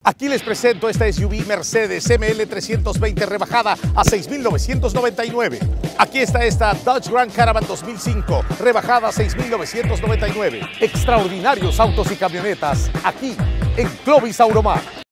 Aquí les presento esta SUV Mercedes ML 320 rebajada a $6,999. Aquí está esta Dodge Grand Caravan 2005 rebajada a $6,999. Extraordinarios autos y camionetas aquí en Clovis Auromar.